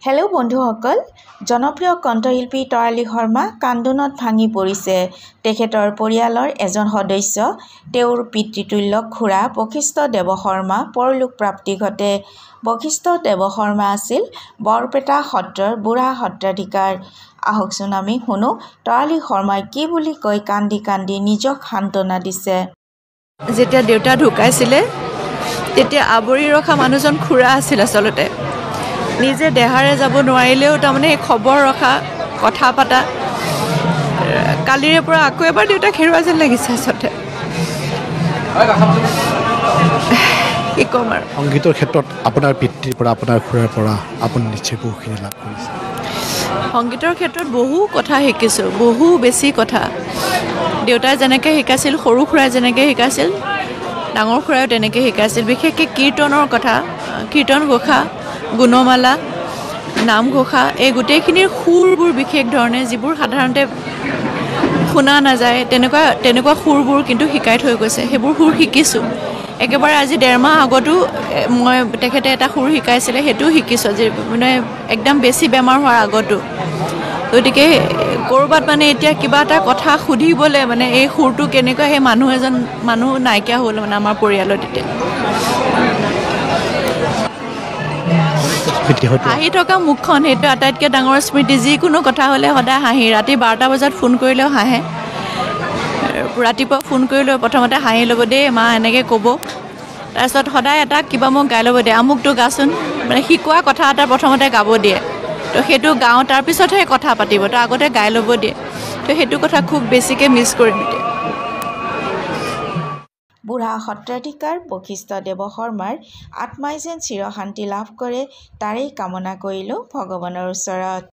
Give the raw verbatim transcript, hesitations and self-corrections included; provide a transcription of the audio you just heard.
Hello' বন্ধুসকল, জনপ্ৰিয় কণ্ঠশিল্পী তৰালী শৰ্মা কান্দোনত ভাঙি পৰিছে। তেখেতৰ পৰিয়ালৰ এজন সদস্য, তেওঁৰ পিতৃতুল্য খুৰা বশিষ্ঠ দেৱ শৰ্মা পৰলোক প্ৰাপ্তি ঘটে। বশিষ্ঠ দেৱ শৰ্মা আছিল বৰপেটা সত্ৰৰ বুঢ়া সত্ৰাধিকাৰ। আহকচোন আমি শুনো তৰালী শৰ্মাই কি বুলি কৈ কান্দি কান্দি নিজক সান্তনা দিছে। যেতিয়া দেউতা ঢুকাইছিলে তেতিয়া আৱৰি ৰখা মানুহজন খুৰা আছিল। আচলতে নিজে দেহাৰে যাব নোৱাৰিলেও তাৰমানে খবৰ ৰখা, কথা পতা। কালিৰে পৰা আকৌ এবাৰ দেউতাক হেৰুৱা যেন লাগিছে। আচলতে কি ক'ম আৰু, সংগীতৰ ক্ষেত্ৰত আপোনাৰ পিতৃৰ পৰা আপোনাৰ খুৰাৰ পৰা আপুনি নিশ্চয় বহুখিনি লাভ কৰিছে। সংগীতৰ ক্ষেত্ৰত বহু কথা শিকিছোঁ, বহু বেছি কথা। দেউতাই যেনেকৈ শিকাইছিল, সৰু খুৰাই যেনেকৈ শিকাইছিল, ডাঙৰ খুৰাইও তেনেকৈ শিকাইছিল। বিশেষকৈ কীৰ্তনৰ কথা, কীৰ্তন ঘোষা, গুণমালা, নামঘোষা, এই গোটেইখিনিৰ সুৰবোৰ বিশেষ ধৰণে, যিবোৰ সাধাৰণতে শুনা নাযায়, তেনেকুৱা তেনেকুৱা সুৰবোৰ কিন্তু শিকাই থৈ গৈছে। সেইবোৰ সুৰ শিকিছোঁ। একেবাৰে আজি ডেৰমাহ আগতো মই তেখেতে এটা সুৰ শিকাইছিলে, সেইটোও শিকিছোঁ। আজি মানে একদম বেছি বেমাৰ হোৱাৰ আগতো। গতিকে ক'ৰবাত মানে এতিয়া কিবা এটা কথা সুধিবলৈ মানে এই সুৰটো কেনেকুৱা, সেই মানুহ এজন মানুহ নাইকিয়া হ'ল মানে আমাৰ পৰিয়ালত। এতিয়া হাঁহি থকা মুখখন, সেইটো আটাইতকৈ ডাঙৰ স্মৃতি। যিকোনো কথা হ'লে সদায় হাঁহি। ৰাতি বাৰটা বজাত ফোন কৰিলেও হাঁহে। ৰাতিপুৱা ফোন কৰিলেও প্ৰথমতে হাঁহি ল'ব, দেই মা এনেকৈ ক'ব। তাৰপিছত সদায় এটা কিবা মোক গাই ল'ব দিয়ে, আমুকটো গাচোন। মানে শিকোৱা কথা এটা প্ৰথমতে গাব দিয়ে, তো সেইটো গাওঁ, তাৰপিছতহে কথা পাতিব, তো আগতে গাই ল'ব দিয়ে। তো সেইটো কথা খুব বেছিকৈ মিছ কৰিম এতিয়া। বুঢ়া সত্ৰাধিকাৰ বশিষ্ঠ দেৱ শৰ্মাৰ আত্মাই যেন চিৰশান্তি লাভ কৰে, তাৰেই কামনা কৰিলোঁ ভগৱানৰ ওচৰত।